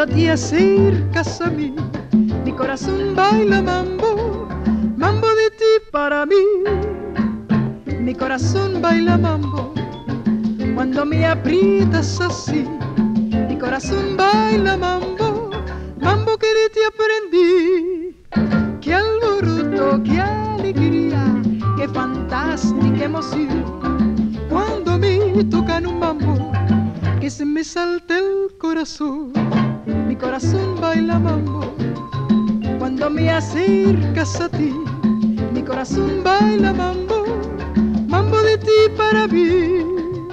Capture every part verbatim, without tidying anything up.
Cuando te acercas a mí, mi corazón baila mambo, mambo de ti para mí. Mi corazón baila mambo, cuando me aprietas así. Mi corazón baila mambo, mambo que de ti aprendí. Qué alboroto, qué alegría, qué fantástica emoción, cuando me tocan un mambo que se me salta el corazón. Mi corazón baila mambo, cuando me acercas a ti. Mi corazón baila mambo, mambo de ti para mí.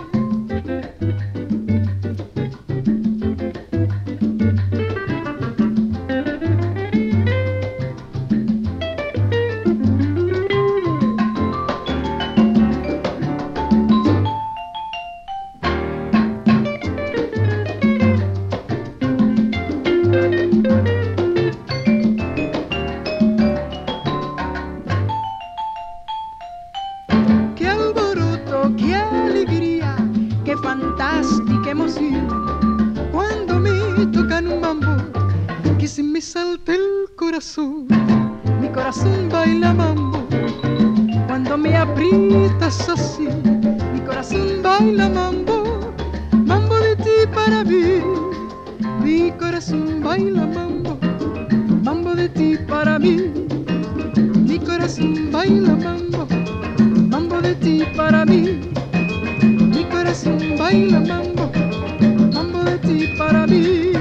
Qué alegría, qué fantástica emoción, cuando me tocan un mambo que se me salta el corazón. Mi corazón baila mambo, cuando me aprietas así. Mi corazón baila mambo, mambo de ti para mí. Mi corazón baila mambo, mambo de ti para mí. Mi corazón baila mambo, mambo de ti para mí. Mi corazón baila mambo, mambo de ti para mí.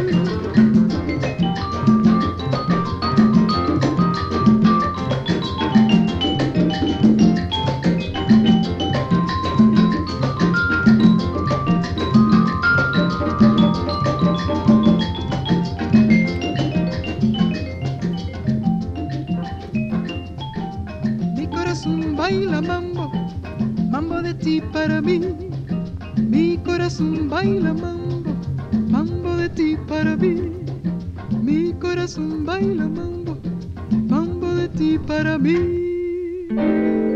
Mi corazón baila mambo, mambo de ti para mí. Mi corazón baila mambo, mambo de ti para mí. Mi corazón baila mambo, mambo de ti para mí.